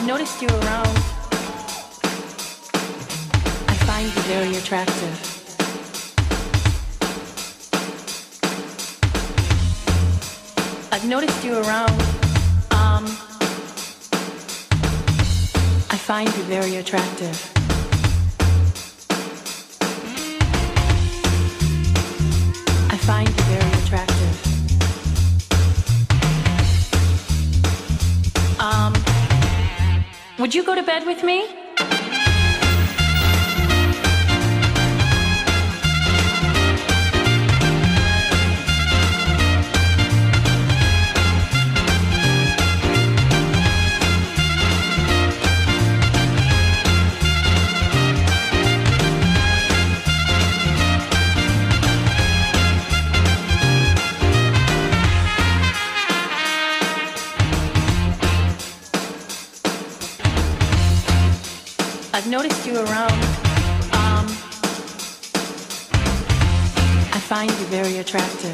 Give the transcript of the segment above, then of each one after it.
noticed you around. I find you very attractive. I've noticed you around. I find you very attractive. I find you very attractive. Would you go to bed with me? I've noticed you around. I find you very attractive.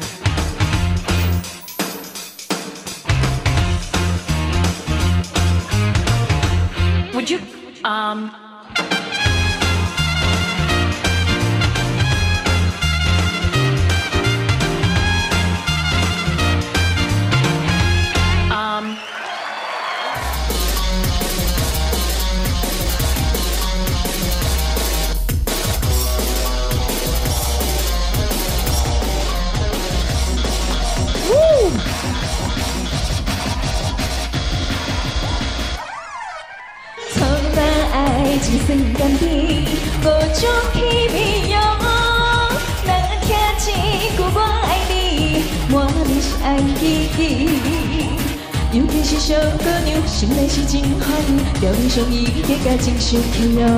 Would you, 一瞬间的无种气味哟，若听一句我爱你，满面是爱意。尤其是小姑娘，心内是真欢喜，表面上伊结甲真生气哟。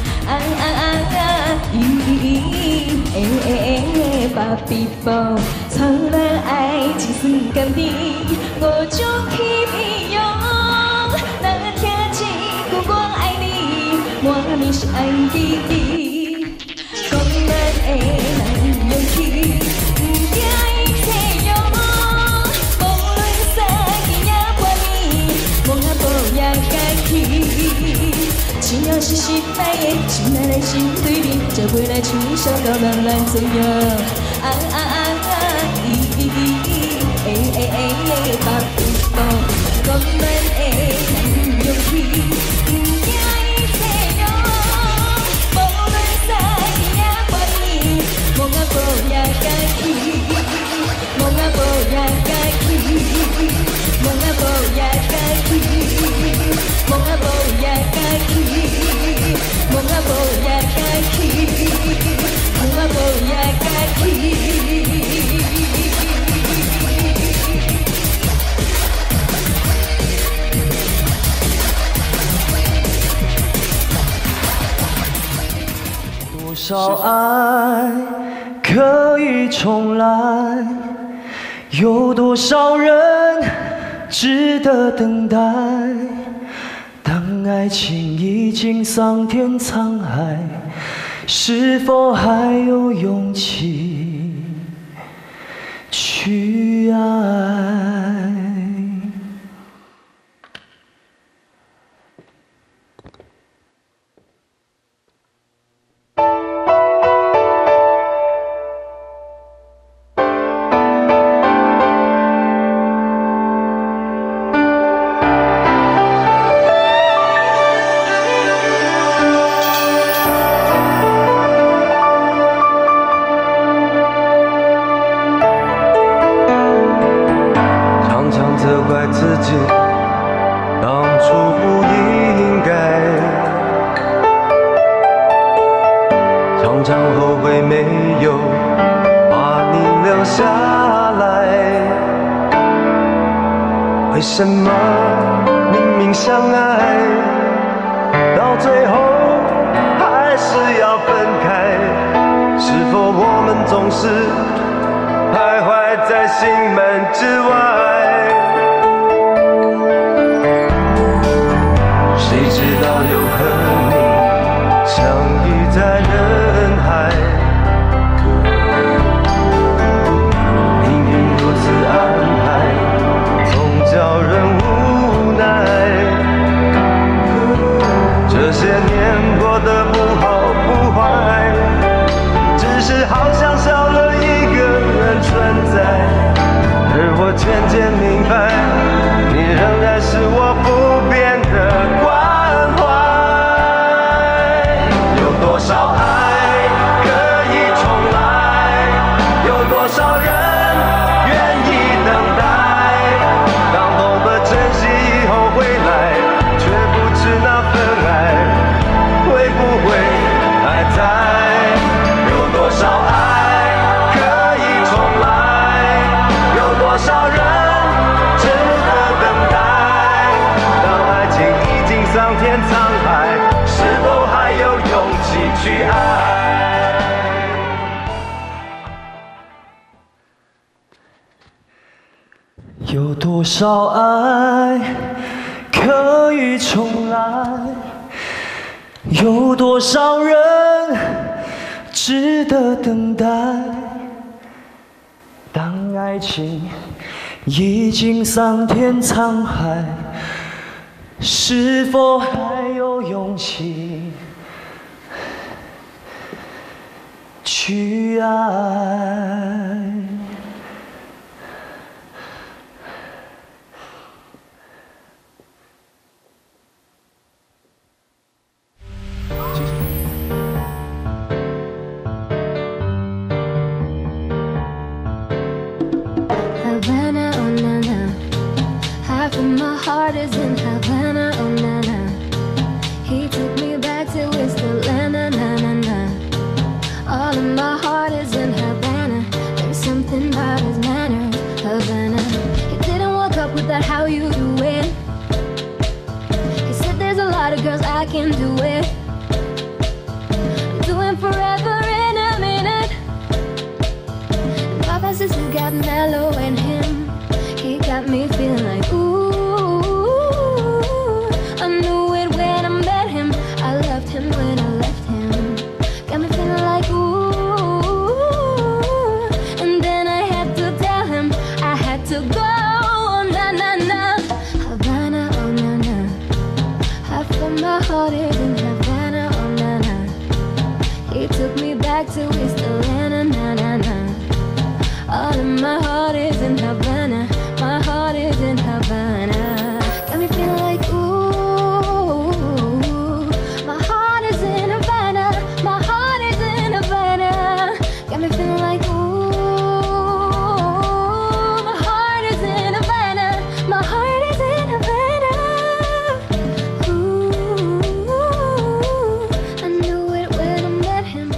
巴比宝，错了爱一瞬间的无种气味哟，若听一句我爱你。满面是爱意，讲咱的人勇气，不惊一切哟。无论三更也半暝，梦也无也家己。只要是心内的，心内的心对面，才袂来唱首到人咱左右。巴比宝，讲咱的人勇气，不惊一切。梦啊无也家己，梦啊无也家己，梦啊无也家己，梦啊无也家己，梦啊无也家己，梦啊无也家己。 多少爱可以重来？有多少人值得等待？当爱情已经桑田沧海，是否还有勇气去爱？ 为什么明明相爱，到最后还是要分开？是否我们总是徘徊在心门之外？谁知道又和你相遇在人海？命运如此安排，总叫人无奈。 渐渐明白，你仍然是我不变的关怀。有多少爱可以重来？有多少人愿意等待？当懂得珍惜以后回来，却不知那份爱会不会还在？有多少爱可以重来？有多少人值得等待？当爱情已经桑田沧海，是否还有勇气去爱？ 有多少爱可以重来？有多少人值得等待？当爱情已经桑田沧海，是否还有勇气去爱 ？Havana, oh na na. Half of my heart is in Havana, oh na na. He took me back to Whistler, na na na na. All of my heart is in Havana. There's something about his manner, Havana. He didn't walk up with that how you do it. He said there's a lot of girls I can do it. Do it forever in a minute. Papa says he got mellow in him. He got me feeling like ooh. I knew it when I met him. I loved him when I left him. Got me feeling like ooh. And then I had to tell him I had to go. Oh, na na na. Havana, oh na na. Half of my heart is in Havana, oh na na. He took me back to Whistler, na na na na. All of my heart is in Havana. My heart is in Havana. Got me feeling like ooh. My heart is in Havana. My heart is in Havana. Got me feeling like ooh. My heart is in Havana. My heart is in Havana. Ooh. I knew it when I met him.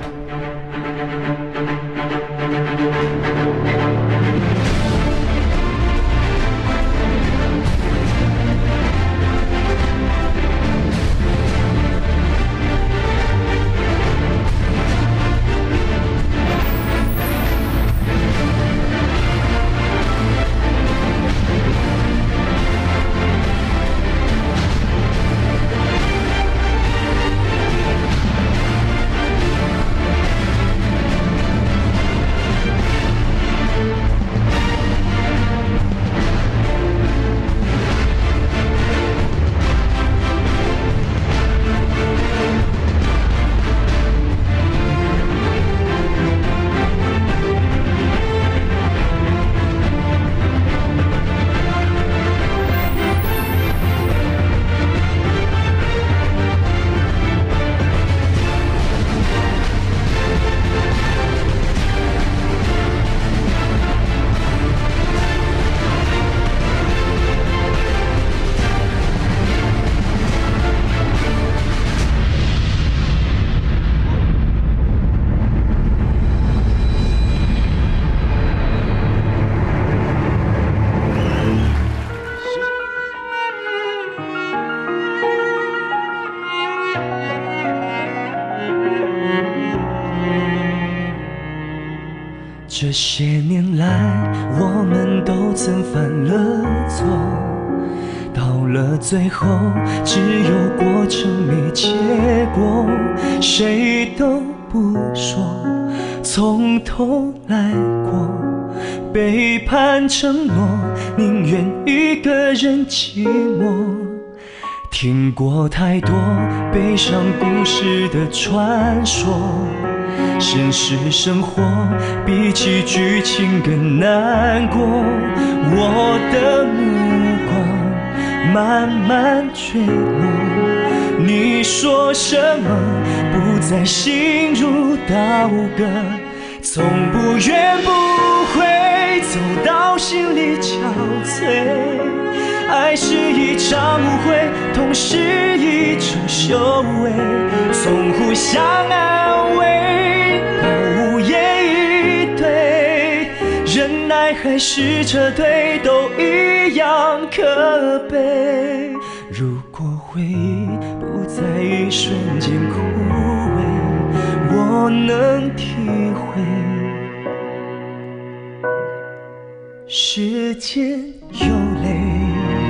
这些年来，我们都曾犯了错，到了最后，只有过程没结果，谁都不说，从头来过。背叛承诺，宁愿一个人寂寞。 听过太多悲伤故事的传说，现实生活比起剧情更难过。我的目光慢慢坠落，你说什么不再心如刀割，从不愿不会走到心里憔悴。爱是一场误会，痛是一种修为，从互相安慰到无言以对，忍耐还是撤退都一样可悲。如果回忆不在一瞬间枯萎，我能体会时间有泪。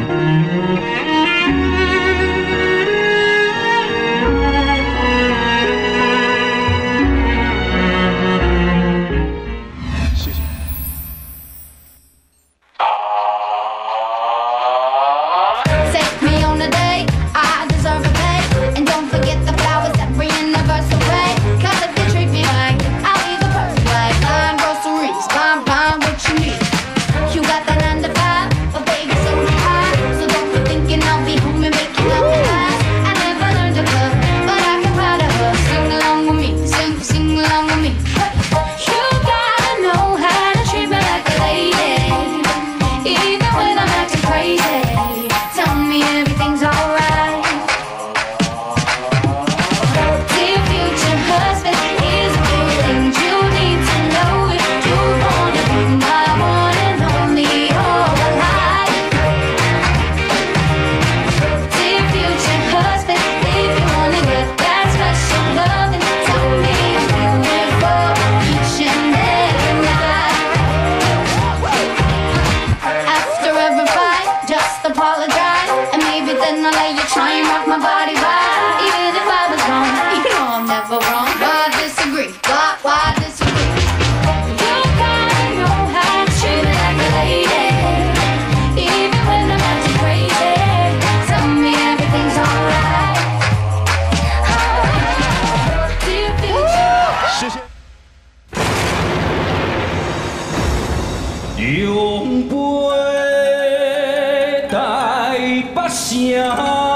谢谢。 Take me on a date, I deserve a pay. And don't forget the flowers every anniversary. Cause if you treat me right, I'll be the perfect wife. Buying groceries, buying what you need. You got that 9 to 5, but baby so do I. So don't be thinking I'll be home and making up the lies. I never learned to love, but I can find a her. Sing along with me, sing along with me. You gotta know how to treat me like a lady, even when I'm acting crazy. Tell me everything's alright. Dear future husband, here's a few things you need to know if you wanna be my one and only all life. Dear future husband, if you wanna get that special loving, tell me I'm feeling for each and every night. After every fight, just apologize, and maybe then I'll let you try and rock my body right. Even if I was wrong, you know I'm never wrong. Why disagree? Why disagree? You gotta know how to treat me like a lady, even when I'm acting crazy. Tell me everything's alright. Dear future. 谢谢。 用杯台北城，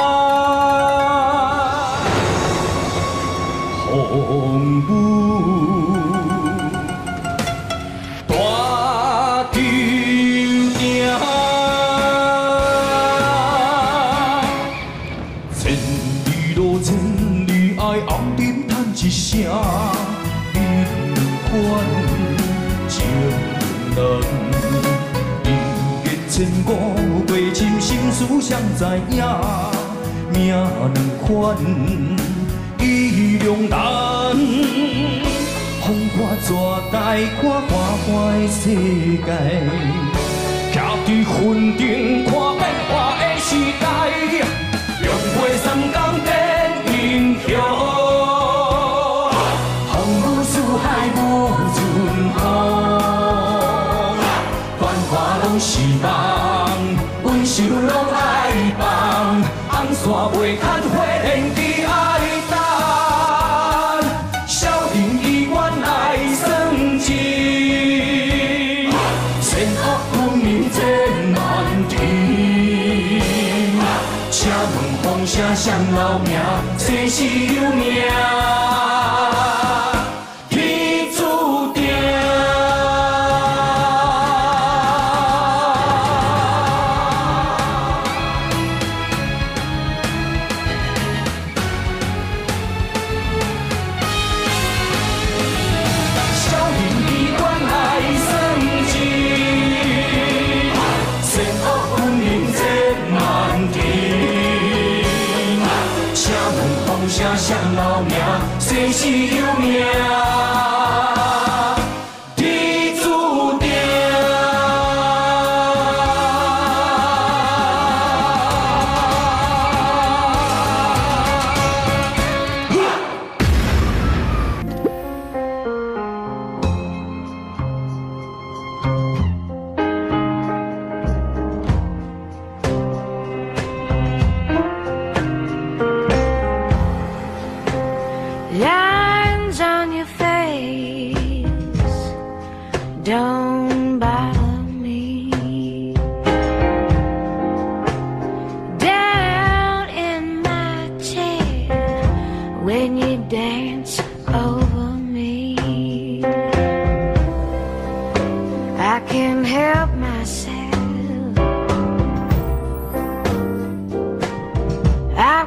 风雨大阵赢，千里路千里爱红尘叹一声，冷款情人。千古归心，心事谁知影？命两款，意两难。风刮蛇带看看的世界，徛伫云顶看变化的时代。用花三工变英雄，风雨四海无尽头。繁华拢是梦，温柔拢爱放，红线袂牵花莲伫爱等，少年意愿爱算钱，善恶分明千万天。请问风声谁留名？生死有命。谁留名？生死有命。天注定。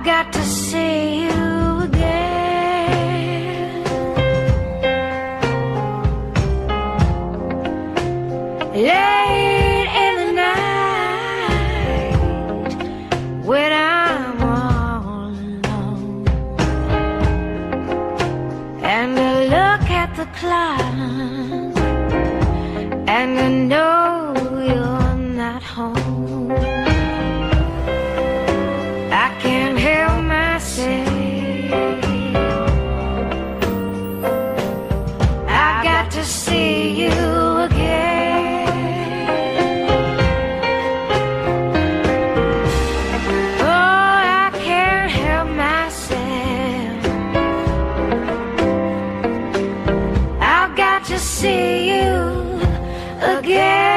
got to see you again. Late in the night when I'm all alone, and I look at the clock and I know you're not home. I can't help myself. I got to see you again. Oh, I can't help myself. I've got to see you again.